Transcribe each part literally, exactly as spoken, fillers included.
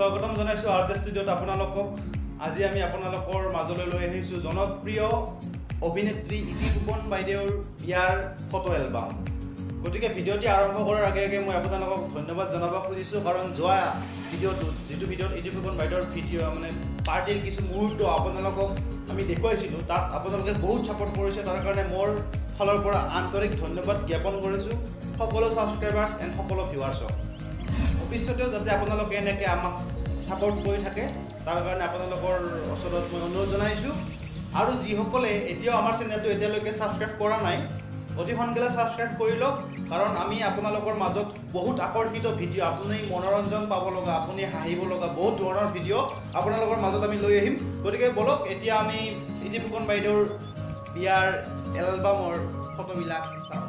স্বাগতম জনাইছো আৰজে ষ্টুডিঅ'ত আপোনালোকক আজি আমি আপোনালোকৰ মাজলৈ লৈ আহিছো জনপ্ৰিয় অভিনেত্ৰী ইতি ফুকন বাইদেউৰ বিয়াৰ ফটো এলবাম গতিকে ভিডিঅ'টি আৰম্ভ কৰাৰ আগে আগে মই আপোনালোকক ধন্যবাদ জনাব খুজিছো কাৰণ যোৱা ভিডিঅ'টো যেটো ভিডিঅ'ত ইতি ফুকন বাইদেউৰ ভিডিঅ' মানে পাৰ্টিৰ কিছু মুহূৰ্ত আপোনালোকক আমি দেখুৱাইছিলো তাত আপোনালোকে বহুত সাপোৰ্ট কৰিছে তাৰ কাৰণে মোৰ ফলৰ পৰা আন্তৰিক ধন্যবাদ জ্ঞাপন কৰিছো সকলো সাবস্ক্ৰাইবাৰ্ছ এণ্ড সকলো ভিউৱাৰ্ছক ভৱিষ্যতেও যাতে আপোনালোকে এনেকৈ আমাক সাপোৰ্ট কৰি থাকে তাৰ কাৰণে আপোনালোকৰ ওচৰত মই অনুৰোধ জনাইছো আৰু যিসকলে এতিয়াও আমাৰ চেনেলটো এতিয়ালৈকে সাবস্ক্ৰাইব কৰা নাই অতি সোনকালে সাবস্ক্ৰাইব কৰি লওক কাৰণ আমি আপোনালোকৰ মাজত বহুত আকৰ্ষিত ভিডিঅ' আপুনি মনোৰঞ্জন পাব লগা আপুনি হাঁহিব লগা বহুত ধৰণৰ ভিডিঅ' আপোনালোকৰ মাজত আমি লৈ আহিম গতিকে বলক এতিয়া আমি ইতি ফুকন বাইদেউৰ বিয়াৰ এলবামৰ ফটোবিলাক চাওঁ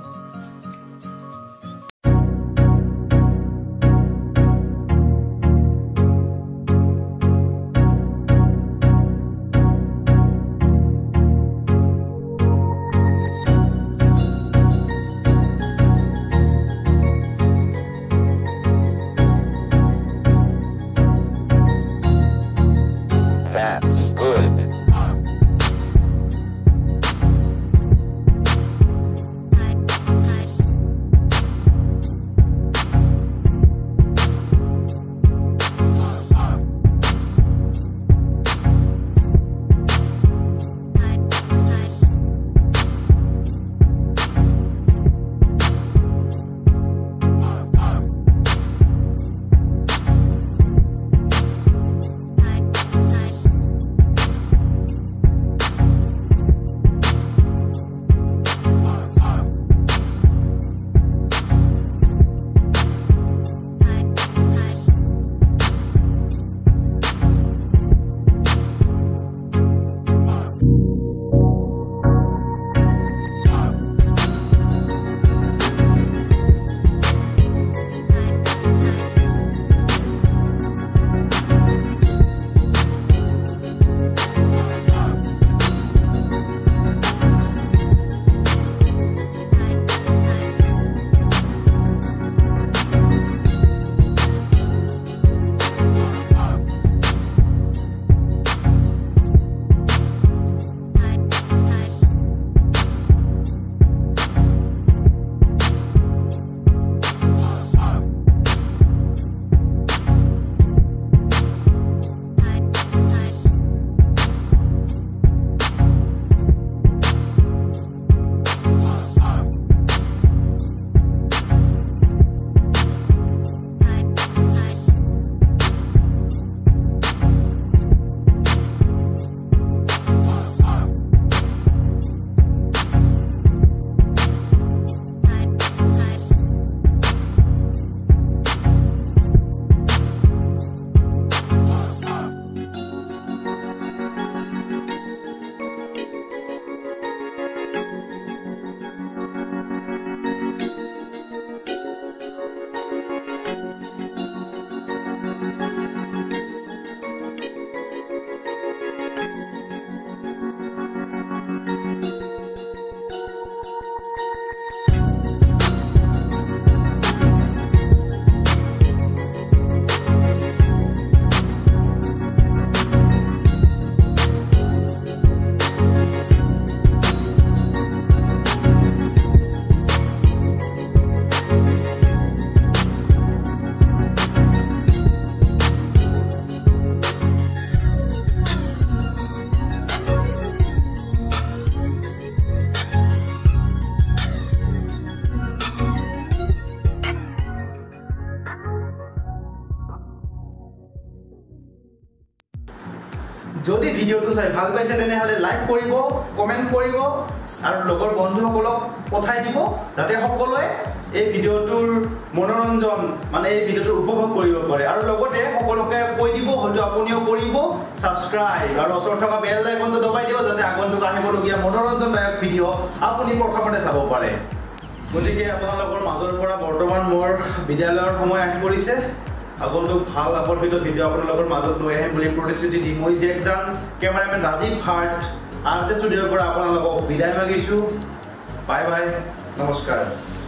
যদি ভিডিওটো চাই ভাল পাইছে তেনেহলে লাইক কৰিব কমেন্ট কৰিব আৰু লগৰ বন্ধুসকলক পঠাই দিব যাতে সকলোৱে এই ভিডিওটোৰ মনোৰঞ্জন মানে এই ভিডিওটো উপভোগ কৰিব পাৰে আৰু লগতে সকলোকে কৈ দিব হয়তো আপুনিও কৰিব সাবস্ক্ৰাইব আৰু ওচৰত থকা বেল আইকনটো দবাই দিব যাতে আগন্তুক আহিবলগীয়া মনোৰঞ্জনদায়ক ভিডিও আপুনি প্ৰথমতে চাব পাৰে গতিকে আপোনালোকৰ মাজৰ পৰা বৰ্তমান মোৰ বিদ্যালয়ৰ সময় আহি পৰিছে আগন্তুক ভাল আকৰ্ষিত ভিডিঅ' আপোনালোকৰ মাজত লৈ আহিম বুলি প্ৰতিশ্ৰুতি দি মই জেক জান কেমেৰামেন ৰাজীৱ ভাট আৰজে ষ্টুডিঅ'ৰ পৰা আপোনালোকক বিদায় মাগিছোঁ বাই বাই নমস্কাৰ।